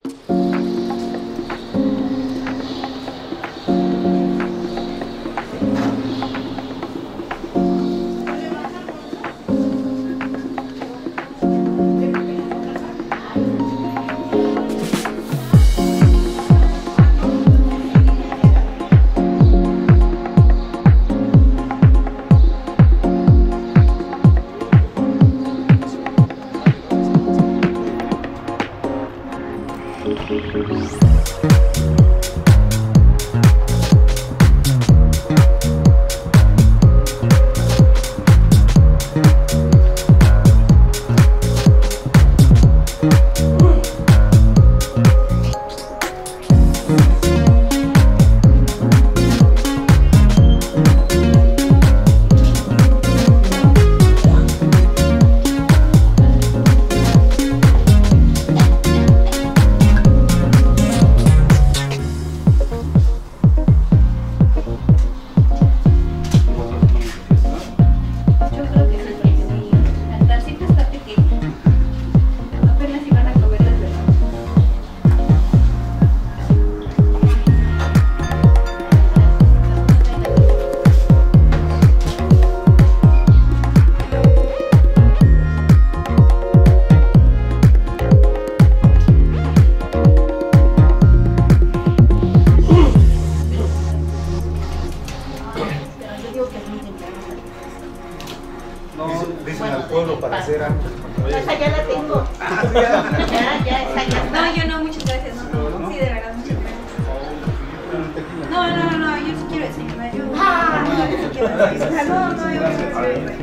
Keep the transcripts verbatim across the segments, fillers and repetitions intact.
Dicen al pueblo para hacer algo. Esa ya la tengo. Ah, ya. Ya, ya, esa ya. No, yo no, muchas gracias. No, no. Sí, de verdad, muchas gracias. No, no, no, no, yo sí quiero desayunar. Yo Ah, no, yo sí quiero desayunar. No, no, yo quiero desayunar.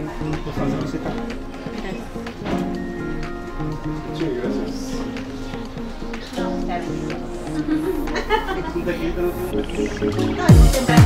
Sí, gracias. No, está bien. Un taquito, ¿no? No, es temprano.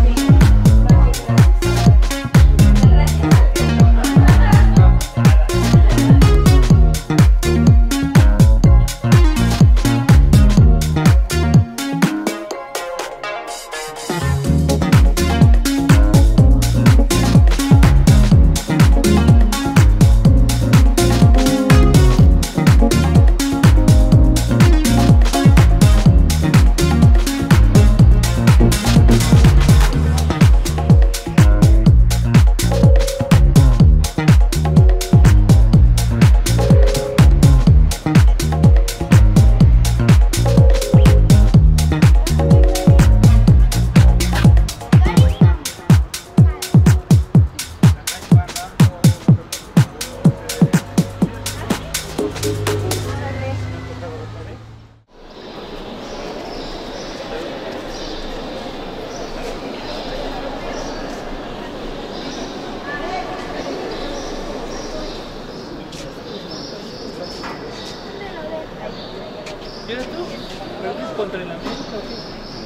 ¿Quieres tú? ¿Pero contra el ambiente o qué?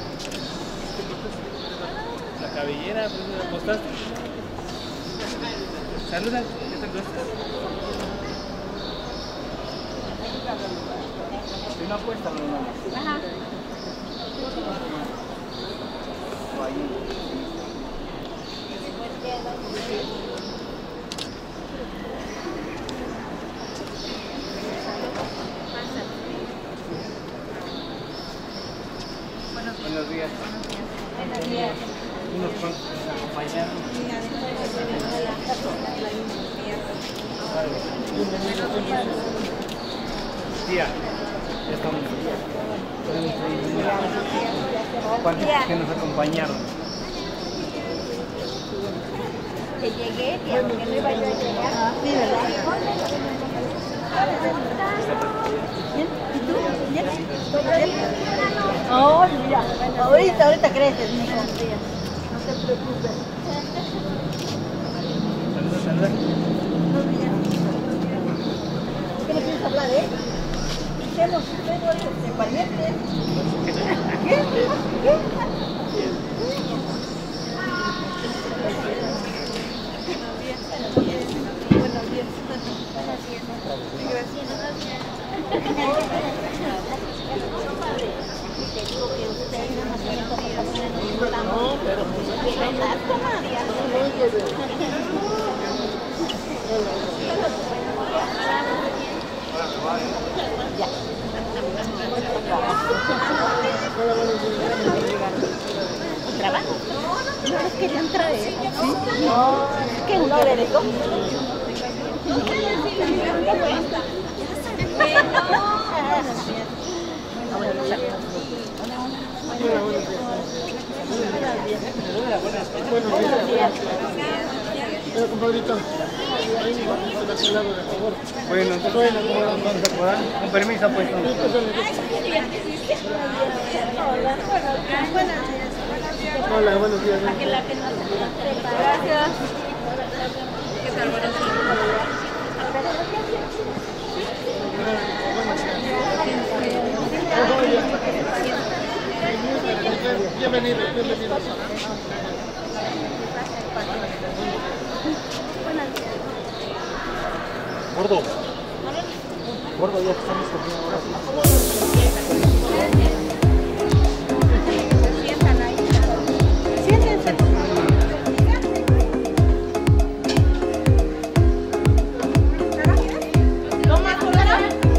La cabellera, pues la apostaste. Saluda, ¿qué te cuesta? Si no apuesta, no, no. Ajá. Buenos días. Buenos días. Unos cuantos acompañaron. Tía, ya estamos. ¿Cuántos que nos acompañaron? Que llegué, que aunque no iba yo a llegar. Sí, ¿verdad? ¿Bien? ¿Y tú? ¿Bien? Oh, mira, ahorita, ahorita creces, mijo. No te preocupes. Saluda, saluda. ¿Qué le quieres hablar, eh? Hicimos ustedes de parientes. ¿Qué? ¿Qué? Buenos días. No, pero ya. querían traer. ¿Sí? No, ¿qué un ibérico? ¿Qué cuesta? Buenos días. Pero compadrito, Bueno, entonces vamos a acordar. Con permiso, pues. hola, buenos días. Gracias. ¿Qué tal? Buenos Bienvenidos, bienvenidos. Gordo. Gordo, ya estamos comiendo ahora sí. Siéntense. ¿Toma colera?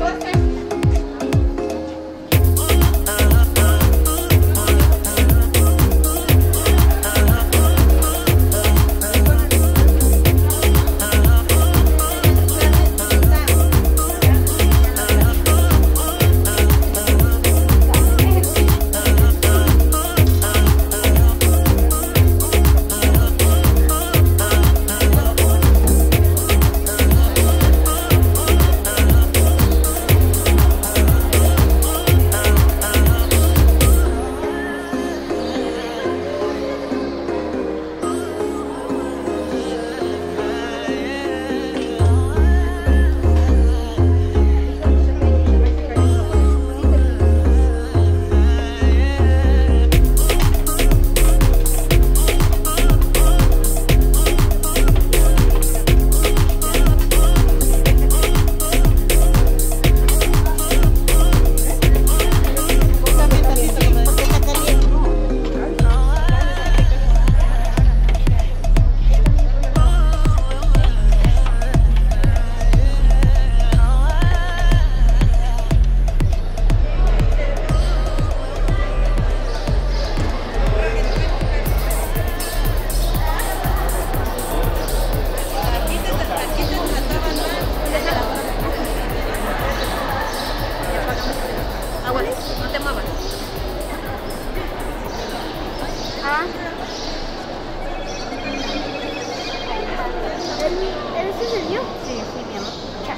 ¿Ese es el mío? Sí, sí, mi amor. Chao.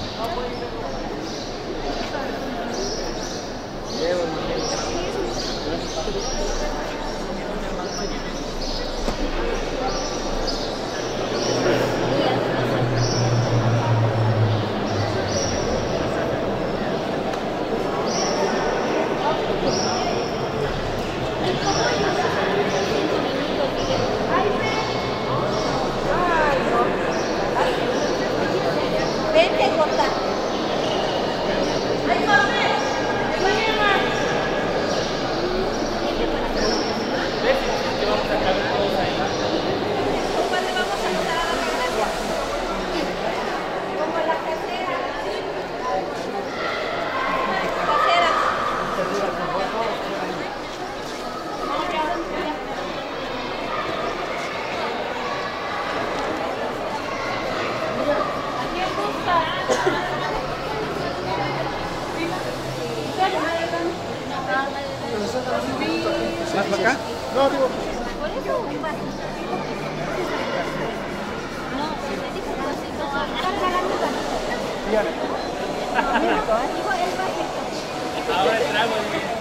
Vente, corta. ¿Más para acá? No, digo, ¿Por eso o qué pasa? No, me dijo que así no va a Ahora el trago.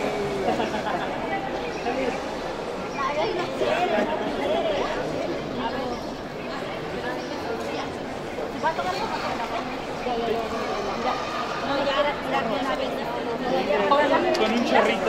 ¿Va a tomar como ya, ya, ya, ya. No, ya, ya, ya, Con un chorrito.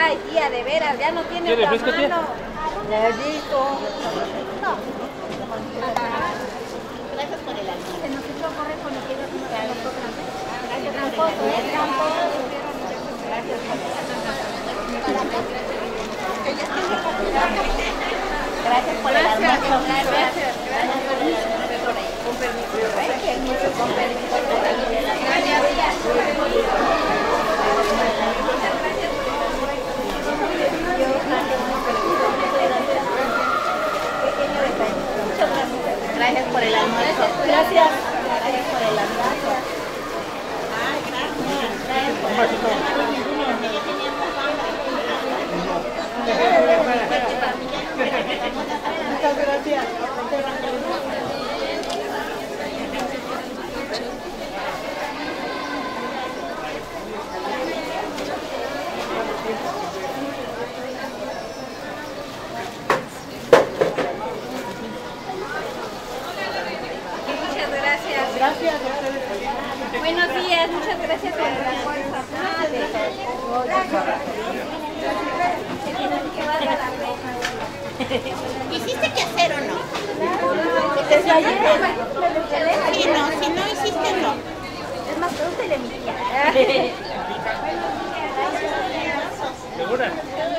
Ay, tía, de veras, ya no tiene ¿Quiere otra refresco, tía? mano. Ladito. Gracias por el almuerzo. Se nos echó a correr con el que iba a tomar las otras. Gracias, tramposo, ¿eh? Tramposo. Gracias por el Gracias por el almuerzo. Gracias. Con permiso. Con permiso. Gracias por el almuerzo. Gracias. Gracias por el almuerzo. Ay, gracias. Gracias por el almuerzo. Muchas gracias. Muchas gracias. Gracias a ustedes. Buenos días, muchas gracias por el almuerzo. ¿Hiciste qué hacer o no? ¿Desde ayer? Sí, no, si no hiciste, no. Es más, pregúntale a mi tía. ¿Segura?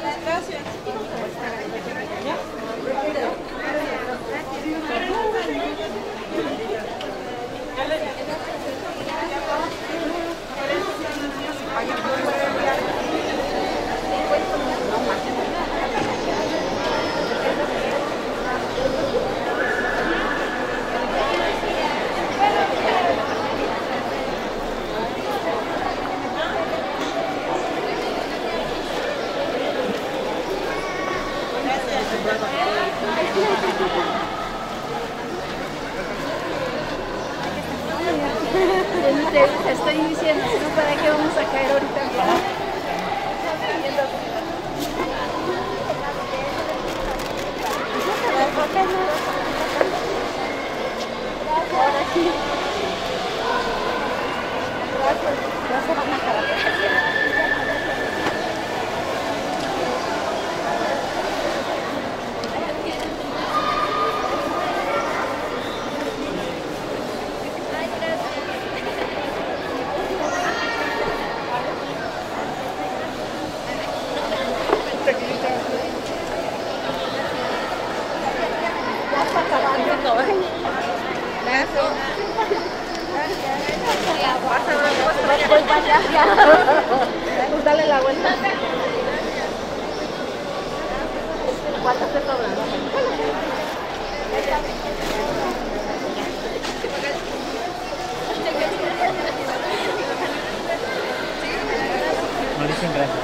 Te estoy diciendo, si no, ¿para qué vamos a caer ahorita? Ahora sí. Gracias. Pues dale la vuelta. ¿Cuánto te cobran? No dicen gracias.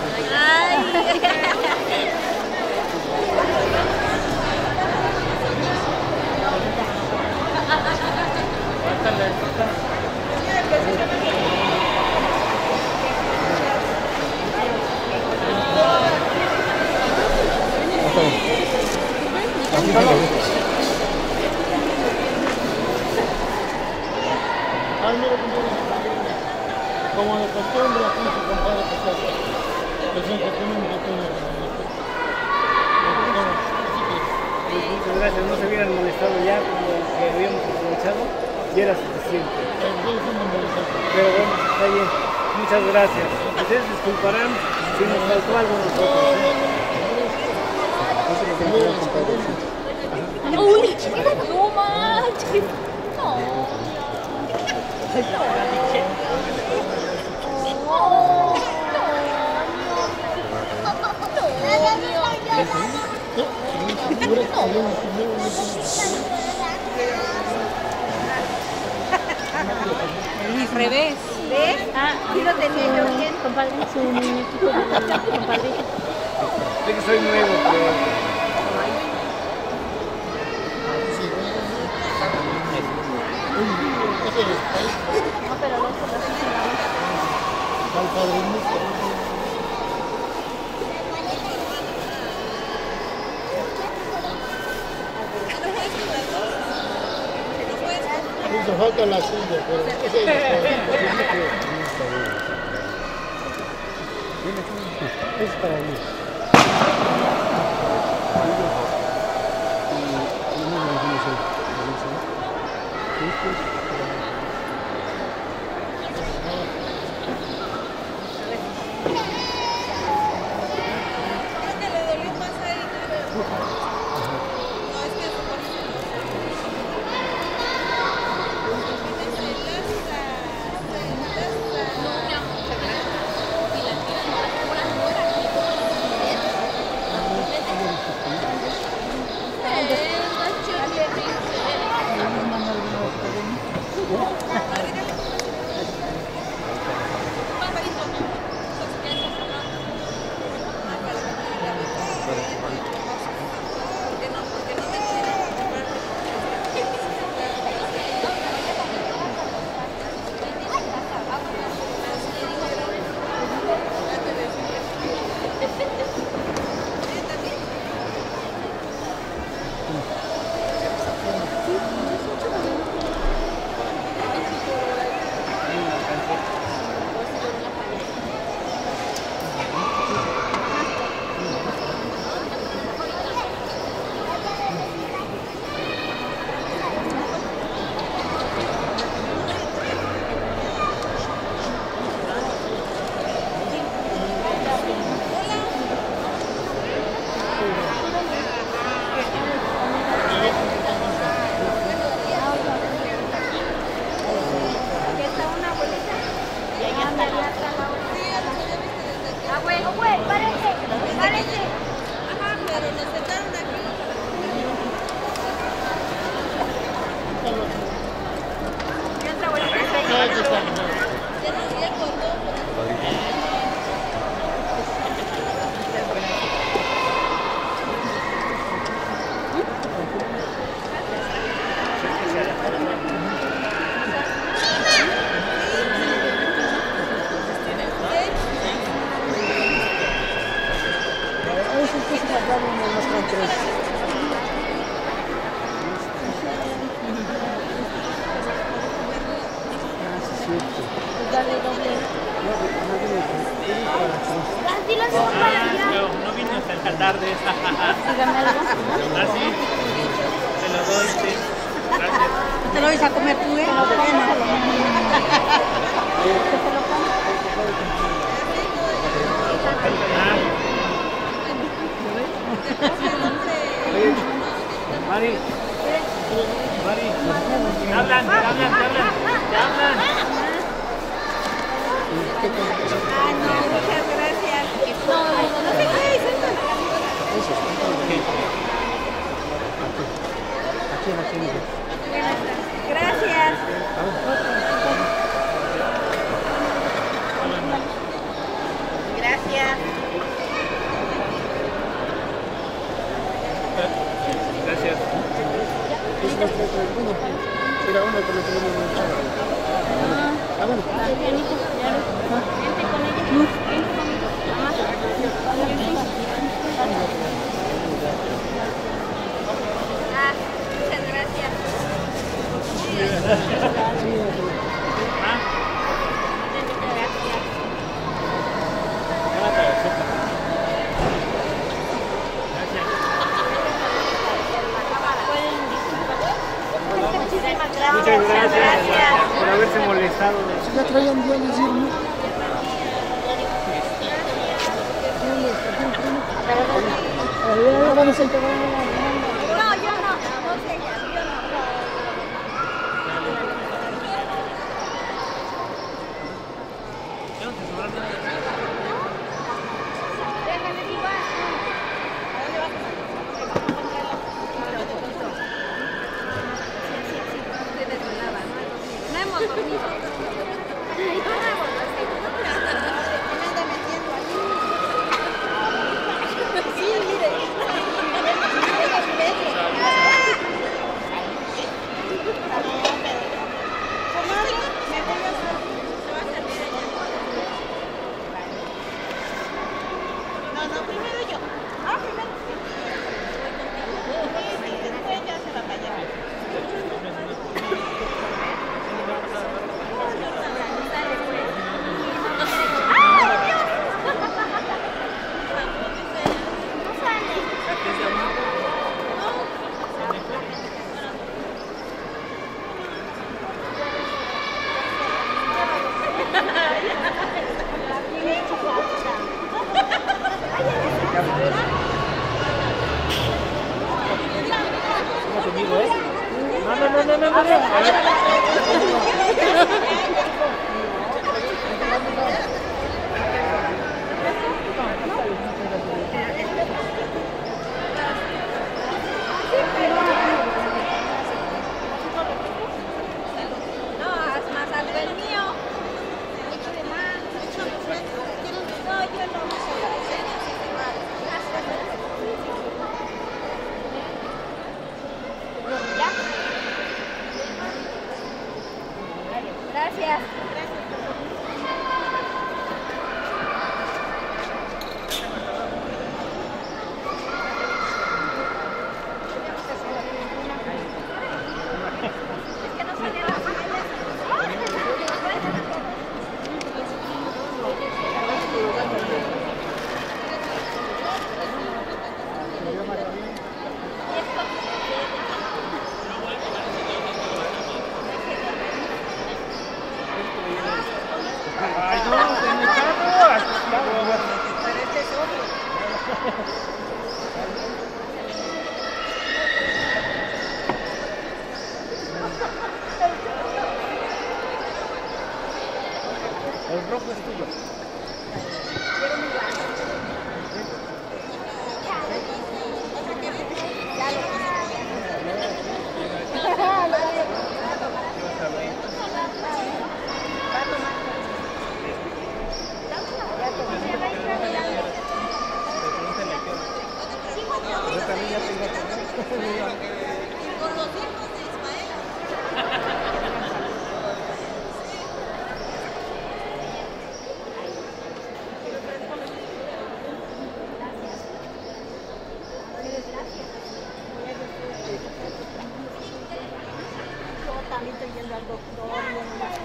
Ah, mira, como de costumbre, aquí se compara que se presenta con un pequeño Muchas gracias, no se hubieran molestado ya como que habíamos aprovechado y era suficiente. Pero bueno, está bien. Muchas gracias. Ustedes disculparán si nos faltó algo a nosotros. ¿eh? Uy, no manches. No. Al revés. ¿Ves? Ah, sí lo tenía yo bien. Compadre, su muñequito. Compadre. Sé que soy nuevo, pero... No, pero los otros sí al padrinito. Hizo falta la silla, pero ese es el padrinito. para mí. No vino hasta esta tarde. Dígame algo. Ah, sí. Te lo doy, sí. Gracias. ¿Te lo vais a comer tú, eh? No, Mari, Mari, te hablan, te hablan, te hablan, te hablan. Ah, no, muchas gracias. No, no te crees, gracias. Gracias. Gracias. Mira, uno que lo tenemos en el chat. Ah, bueno. Vente con ella. Vente con ella. Ah, muchas gracias. ¿Ah? Muchas gracias por haberse molestado. Ya traían bien decir, ¿no? Ahora vamos a entregar a la... No, yo no. No sé, yo no. Déjale igual. No hemos dormido. Sí, mire. Conmigo, ¿eh? No, no, no, no, no, no. A ver. Gracias. Ay, no, se me está. El rojo es tuyo. Yo también ya tengo. Con los hijos de Ismael. Yo también estoy yendo al doctor, yo nomás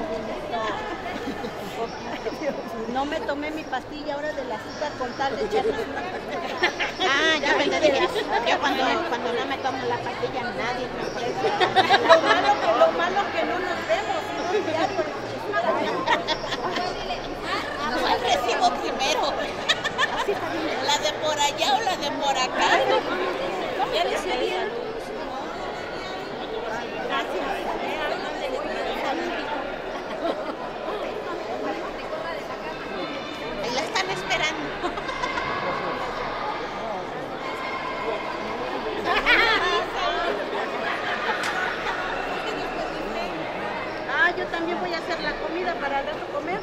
comiendo. No me tomé mi pastilla ahora de la azúcar con tal de echarme. Ah, yo pensé que yo cuando, cuando no me tomo la pastilla nadie me ofrece. Lo malo que, lo malo que no nos vemos, no diario. ¿Cuál recibo primero? ¿La de por allá o la de por acá? Ya le sería. Ahí la están esperando. Ah, yo también voy a hacer la comida para el rato comer.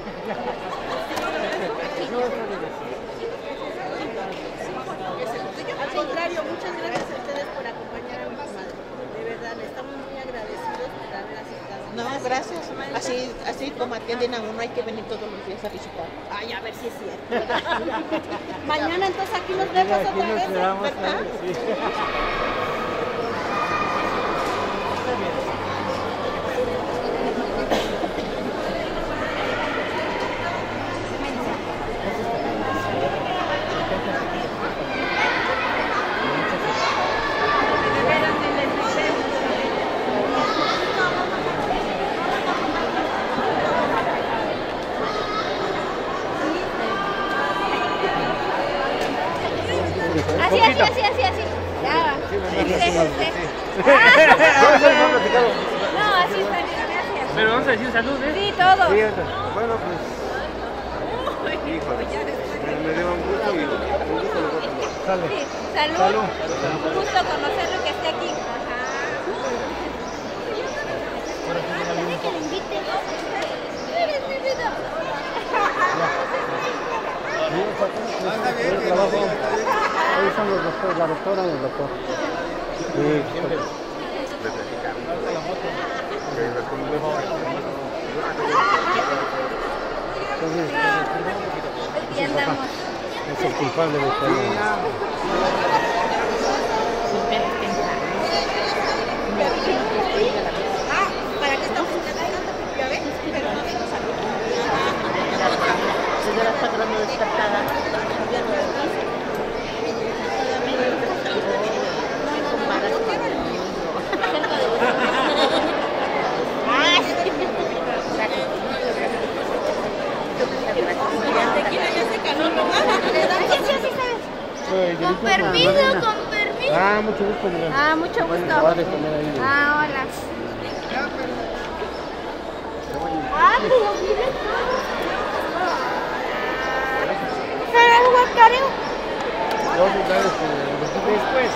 Al contrario, muchas gracias a ustedes por acompañar a mi comadre. De verdad, le estamos muy agradecidos por haber aceptado. No, gracias. Así, así como atienden a uno, hay que venir todos los días a visitar. Ay, a ver si es cierto. Mañana entonces aquí nos vemos Aquí otra nos vez, quedamos, ¿verdad? sí. Así, así, así, así, así. Ya va. Sí, sí, sí. No, así está bien, gracias. Pero vamos a decir salud, ¿eh? Sí, todo. Sí, bueno, pues. Híjole, me dio un gusto y un gusto lo voy a tomar. Sale. Sí, salud. Salud. Un gusto conocerlo que esté aquí. Ajá. ¿Quiere que le invite? Eres mi vida. Ahí son los doctores, la doctora y el doctor. Sí, siempre. Aquí andamos. Es el culpable de todo. Ah, ¿para qué estamos intentando? ¿Ya ves? Pero no tengo salud. Desde la está grande descartada. Con permiso, con permiso. Ah, mucho gusto, mira. Ah, mucho gusto. Ah, hola. Ah, pero mira. ¿Será el guacareo? Después.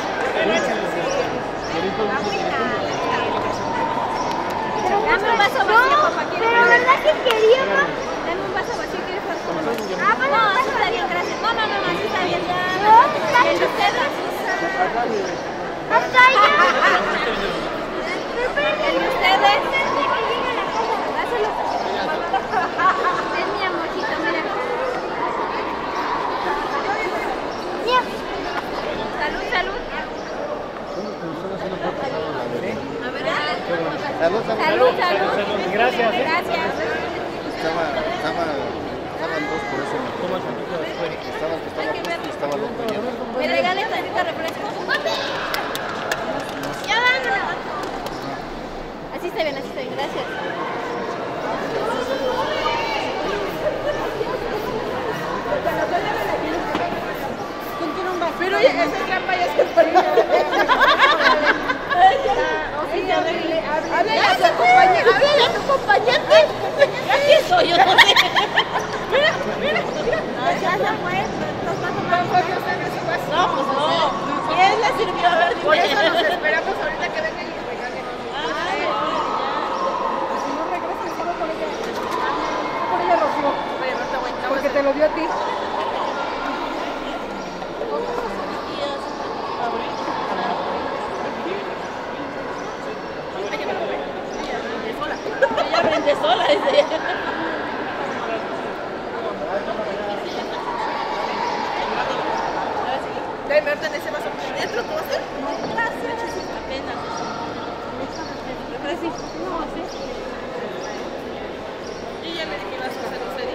Dame un vaso vacío, papá. Pero ¿verdad que quería más? Dame un vaso vacío, ¿quieres jugar con nosotros? Ah, bueno, No, así está bien, gracias. No, no, no, no, así está bien. Ya. No, ¿Y el de ustedes? hasta allá. ¿El de ustedes? Dáselo. Es mi amorcito, mira. Mira. Salud, salud. A ver, dale. Salud, Salud, salud. Gracias. Gracias. Estaba, estaba, estaban dos por eso. Estaba, estaba justo y estaba loco ya. ¿Me regales tantito refresco? Ya vámonos. Así está bien, así está bien. Gracias. Pero oye, esa trampa ya se pone. Háblale a tu compañero. Háblale a tu compañero. ¿Ya quién soy? Yo no sé. Mira, mira, mira. Ya se fue. No, pues no. ¿Quién le sirvió? A ver, por eso nos esperamos ahorita que venga y regale. Si no regresas, solo por ella. Por ella, Rocío. Porque te lo dio a ti. Ella vende sola, dice ella. ¿Debe verte en ese vaso dentro? ¿Tú vas a hacer? No, gracias. Apenas. ¿Refresco? No, sí. Y ya le dije las cosas, no se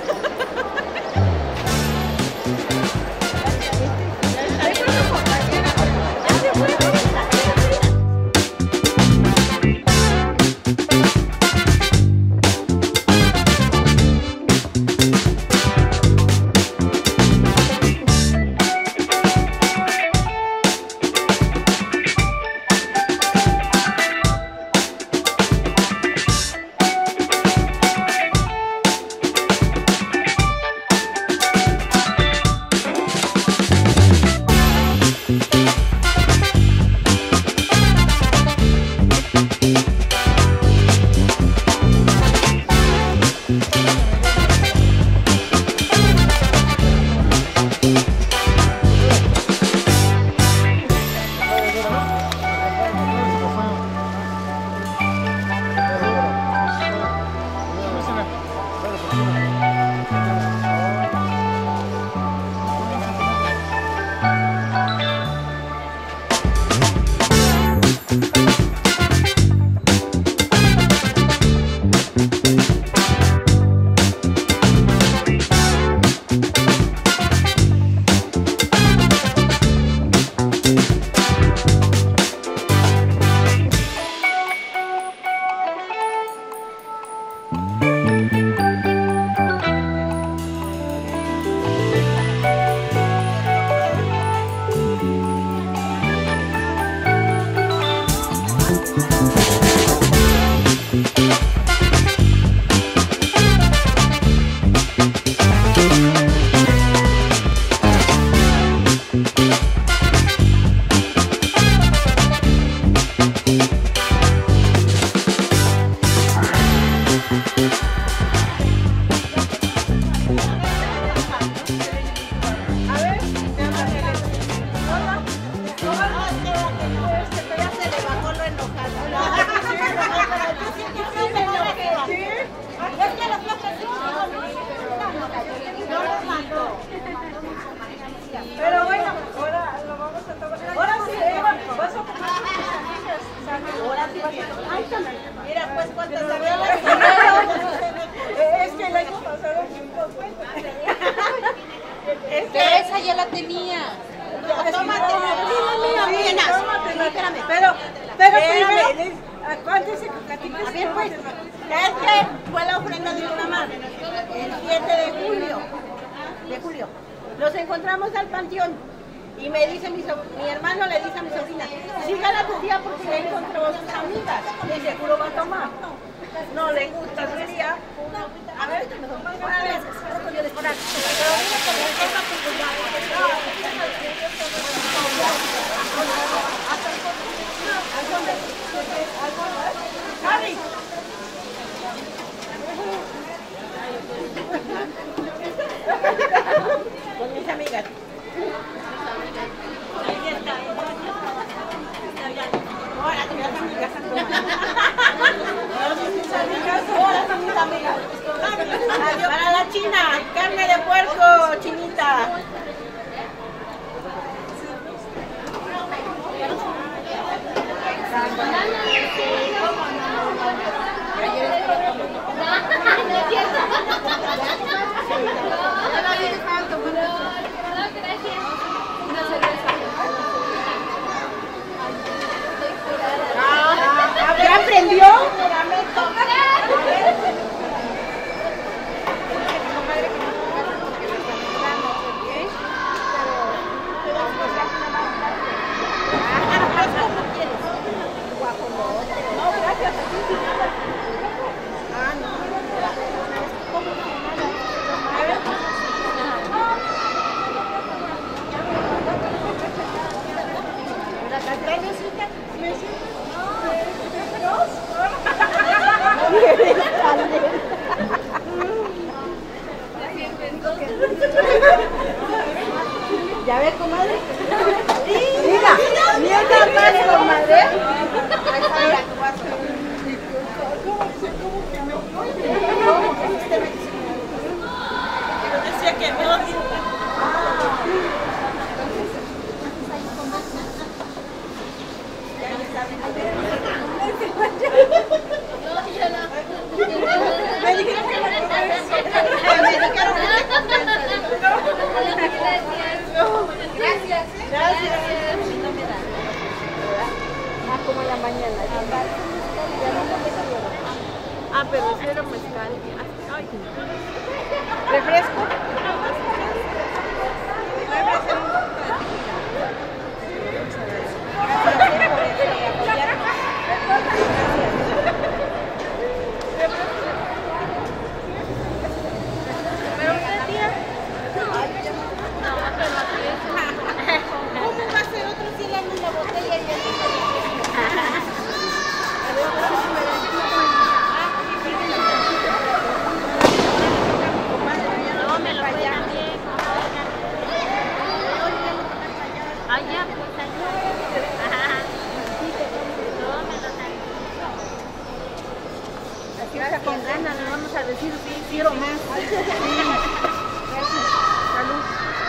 Pero bueno, ahora lo vamos a tomar. Ahora sí, vas a tomar. Ahora sí vas a tomar. Mira, pues cuántas había. Es que el año pasado cinco cuentas. Pero esa ya la tenía. Tómatela. Apenas. Espérame, pero, pero primero, ¿cuánto dice que Catita? A ver, pues. Es que fue la ofrenda de mi mamá el siete de julio. De julio. Los encontramos al panteón. Y me dice mi, so mi hermano le dice a mi sobrina, sígala tu tía porque ya encontró a sus amigas. Y seguro va a tomar. No le gusta su tía. A ver, una vez. ¡Javi! Con mis amigas. Ahora te vas a mi casa. Ahora son mis amigas. Para la China, carne de puerco, chinita. ¿Ya aprendió? ¿Ya ves, comadre? Mira, mira más, comadre. Ahí está, mira, tu vaso. Yo decía que me odio. Me dijeron que me Gracias. Gracias. Ah, como la mañana. Ah, pero cero mezcal. Ay. ¿Refresco? Pero usted, tía. ¿Cómo va a ser otro si le dan una botella y el no me lo voy a bien. Allá, pues allá. No me lo dan. Así ahora con ganas le vamos a decir, sí, quiero más. Gracias. Salud.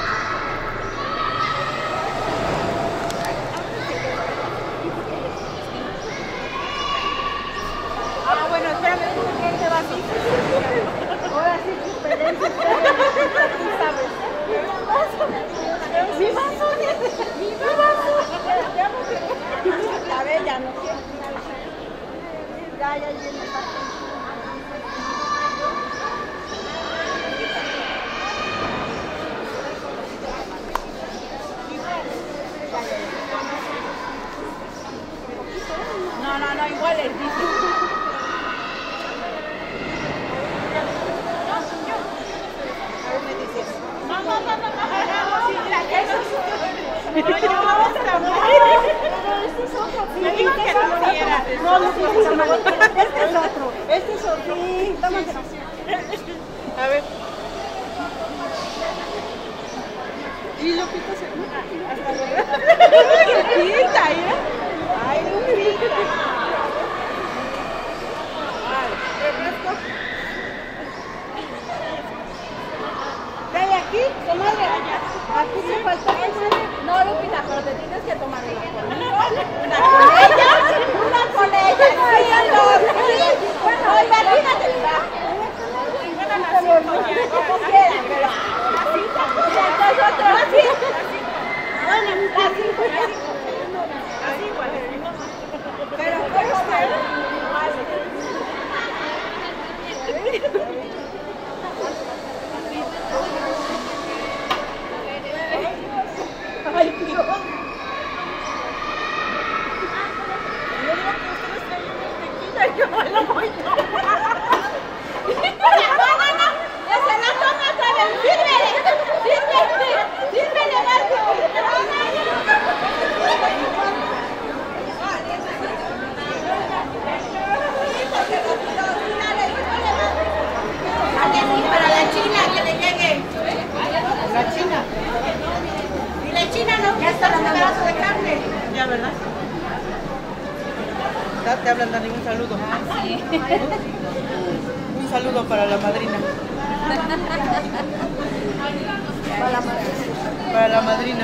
Ah, bueno, espérame, que él se va así. Ahora sí, diferente. Tú sabes. Mi vaso. Mi vaso. A ver, ya no quiero. Ya, ya, ya. No, no, no, igual es difícil. A ver, me dices. No, no, no, no, no, sí, mira, eso es otro. Este es otro. Me dijo que no quiera. No, no, no, este es otro. Este es otro. Sí, tómatelo. A ver. Y Lupita se gusta. Hasta luego. Lupita, mira. Ay, Lupita. Ay, refresco. Dale aquí, comadre. Aquí te falta. No, Lupita, pero te tienes que tomar una conmigo. Una con ella. Una con ella. Sí, sí. Bueno, imagínate. Como quieran, pero así. Entonces otro así. Bueno, así. Así igual. Pero puedo ser igual. Ay, ya, ¿verdad? Ya te hablan, Dani, un saludo. Ah, sí. Un saludo para la madrina. Para la madre. Para la madrina.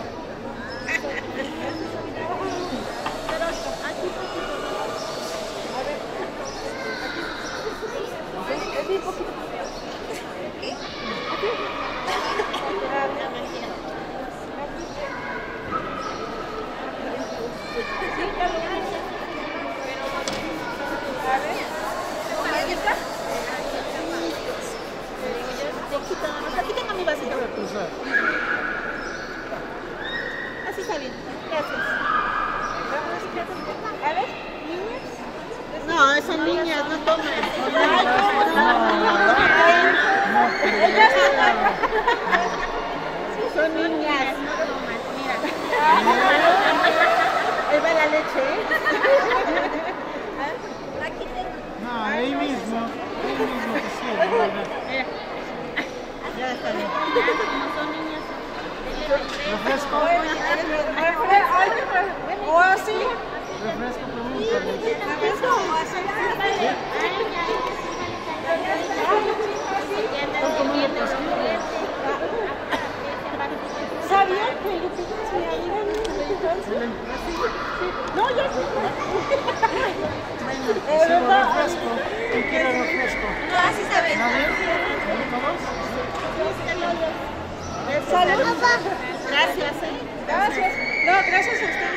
Aquí tengo mi vasito. Así está bien. Gracias. A ver, niñas. No, son niñas, no toman. Son niñas. Mira. Ahí va la leche. Aquí tengo. No, ahí mismo. Ahí mismo que sí. Ya está bien. Como son niños. Refresco. O así. Refresco, pregúntale. Refresco o así. ¿Sabía que yo tengo mi amiga entonces? No, ya sí. Sí, refresco. ¿Quién quiere refresco? No, así está bien. ¿Nadie? ¿Todos? Salud. Gracias, ¿eh? Gracias. No, gracias a usted.